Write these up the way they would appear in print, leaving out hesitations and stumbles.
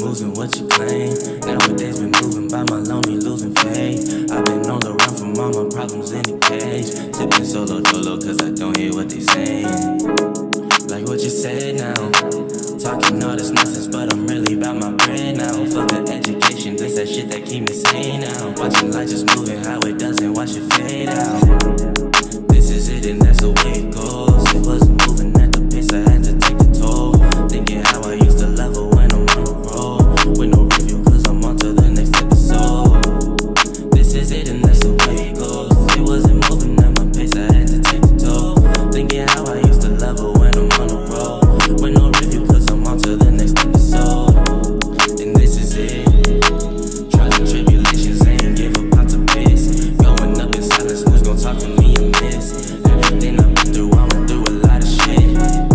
losing what you claim. Nowadays been moving by my lonely, losing faith. I've been on the run from all my problems in the cage. Sipping solo dolo cause I don't hear what they saying. Like what you said now, talking all this nonsense, but I'm really about my bread now. Fuck the education, this that shit that keep me sane now. Watching life just moving how it doesn't, watch it fade out. This is it and that's the way it goes. It wasn't moving at the pace, I had to take the toll. Thinking how I used to level when I'm on the road, with no review cause I'm on to the next episode. This is it and that's the way it goes. It wasn't moving at my pace, I had to take the toll. Thinking how I used to level when I'm on the road, with no review cause I'm on to the next episode. And this is it. Trials and tribulations, they ain't give up out to piss. Going up in silence, who's gon' talk to me and miss? Everything I've been through, I went through a lot of shit.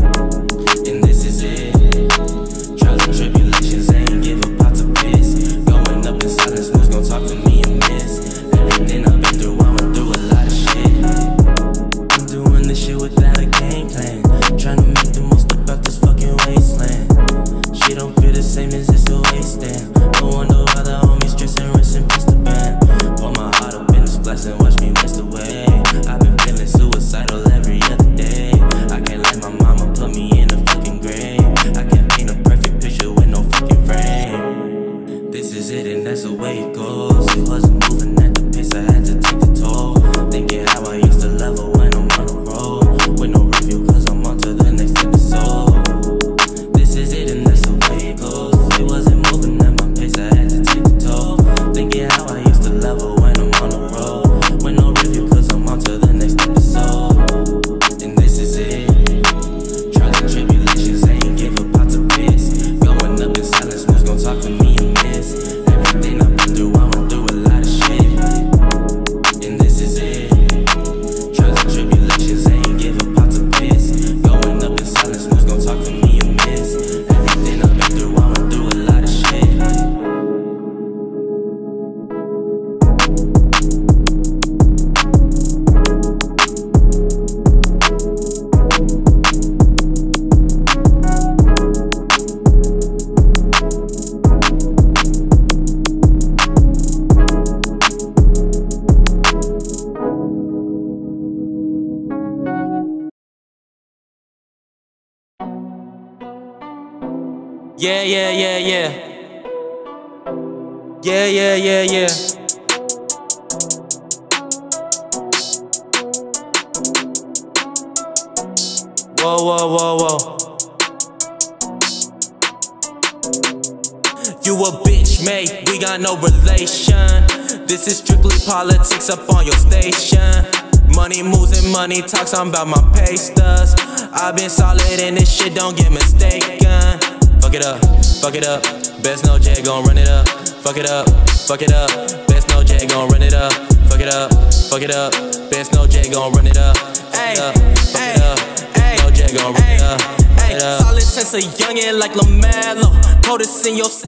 And this is it. Trials and tribulations, they ain't give up out to piss. Going up in silence, who's gon' talk to me and miss? Everything I've been through, I went through a lot of shit. I'm doing this shit without a game plan, trying to make the most about this fucking wasteland. Shit don't feel the same as it's a waste, damn. No wonder why the homies stressing, rest in peace the band. Pour my heart up in this glass and watch me waste away. I've been feeling suicidal every other day. I can't let my mama put me in a fucking grave. I can't paint a perfect picture with no fucking frame. This is it and that's the way it goes. It wasn't moving at the pace, I had to take the toll. Thinking how I used to level when I'm on the road, with no review cause I'm on to the next episode. This is it and that's the way it goes. It wasn't moving at my pace, I had to take the toll. Thinking how I used to level when I'm on the road, with no review cause I'm on to the next episode. And this is it. Trials and tribulations, they ain't give up out to piss. Going up in silence, who's gon' talk to me and miss? Everything I've been through, I went through a lot of shit. And this is it. Trials and tribulations, they ain't give up out to piss. Going up in silence, who's gon' talk to me and miss? Everything I've been through, I went through a lot of shit. Yeah. Whoa. You a bitch, mate, we got no relation. This is strictly politics up on your station. Money moves and money talks, I'm about my pay stubs. I've been solid in this shit, don't get mistaken. Fuck it up, best no J gon' run it up. Fuck it up, best no J gon' run it up. Fuck it up, best no J gon' run it up. Ay, no J gon' run it up. Solid sense of youngin' like LaMelo. Notice in your